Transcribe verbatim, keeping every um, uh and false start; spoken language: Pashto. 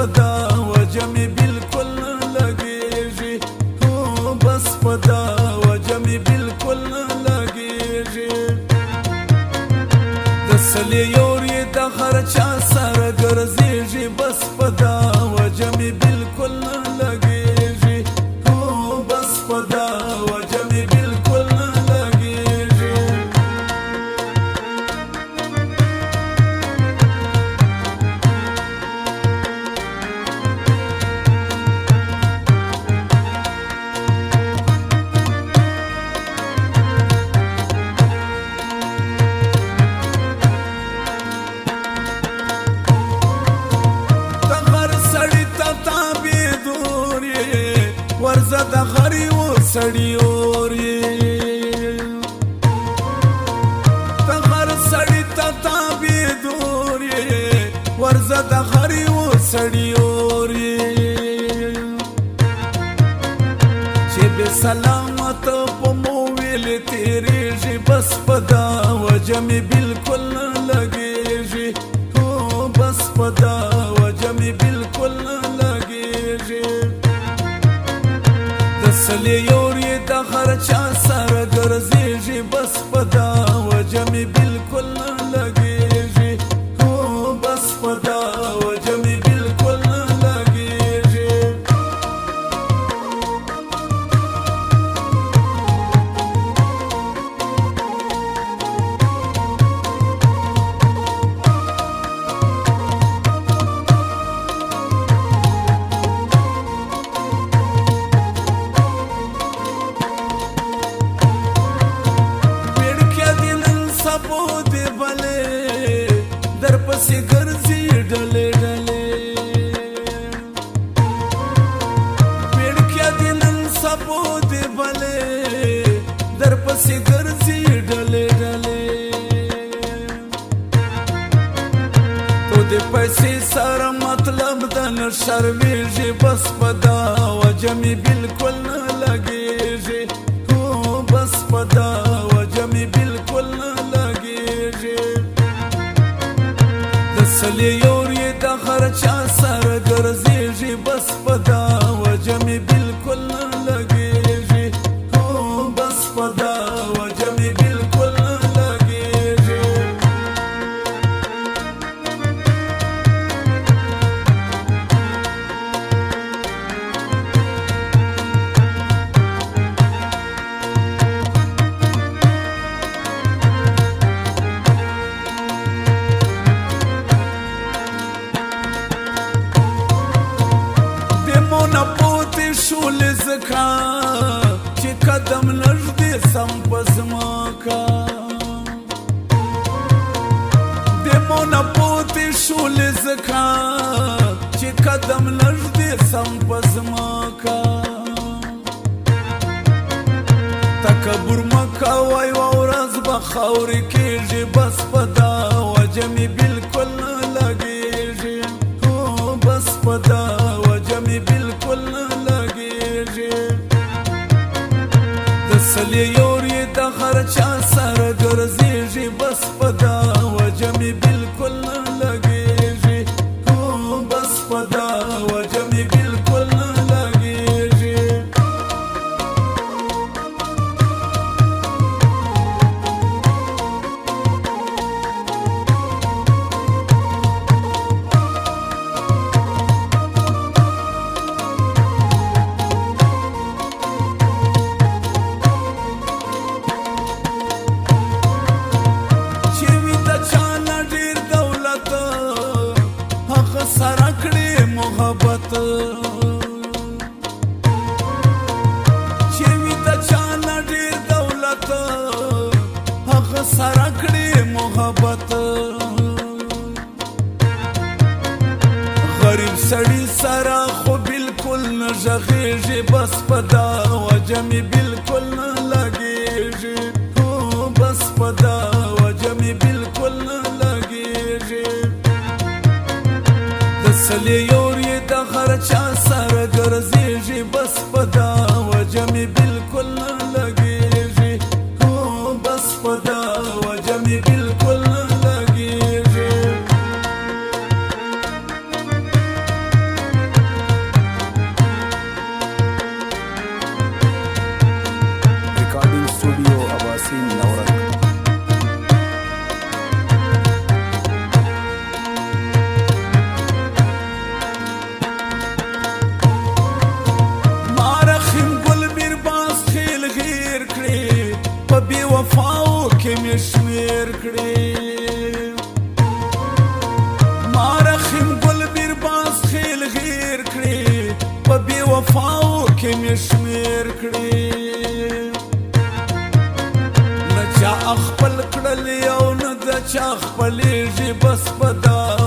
پدا وجه می بالکل نه لګیږي هو بس پدا وجه می بالکل نه لګیږي د سلی یوري د هر چا سره ګرځيږي بس پدا وجه می بالکل نه لګیږي هو بس پدا وجه می بالکل نه لګیږي ورزه د غری و سړی اوري د غر سړی ته تابې دوري ورزه د غری و سړی اوري چې به سلامت په مو ویل تیریږي بس پدا وجه می بالکل نه لګیږي هو بس پدا وجه می بالکل نه لګیږي سلی یوري د هر چا سره ګرځيږي بس پدا وجه می بالکل نه لګیږي هو بس پدا وجه می بالکل نه لګیږي پسې ګرځي ډلې ډلې پیړکیا دې نن سبو دې بلې در پسې ګرځي ډلې ډلې تو دې پیسې سره مطلب د نه شرمېږي بس پدا وجه می بالکل نه لګېږي هو بس پدا وجه می بالکل نه لګېږي سلی یوري د هر چا سره ګرځيږي بس پدا وجه می بالکل نه لګیږي هو بس پدا وجه می بالکل نه لګیږي نه پوتې شولې زکا چې قدم نږدې سم په ځمکه دمو نه پوتې شولې زکا چې قدم نږدې سم په ځمکه تکبر مه کوئ یوه ورځ به خاورې کېږي بس پدا وجه مې بالکل نه لګېږي هو بس پدا وجه مې بالکل نه لګېږي د سلی یوري د هر چا سره ګرځېږي بس پدا وجه مې بالکل نه لګېږي هو بس پدا وجه مې بالکل نه لګېږي سره کړې محبت چې وي د چا نه ډېر دولت هغه سره کړې محبت غریب سړي سره خو بالکل نه غږېږي بس پدا وجه مې بالکل نه لګېږي هو بس پدا وجه مې بالکل نه لګېږي سلی یوري د هر چا سره ګرځېږي بس پدا وجه مې بالکل نه لګېږي هو بس پدا وجه مې بالکل نه لګېږي مې شمېر کړې ما رحیم ګل بیرباز خیل غیر کړې په بې وفاو کې مې شمېر کړې نه چا خپل کړلې او نه د چا خپلېږي بس په دا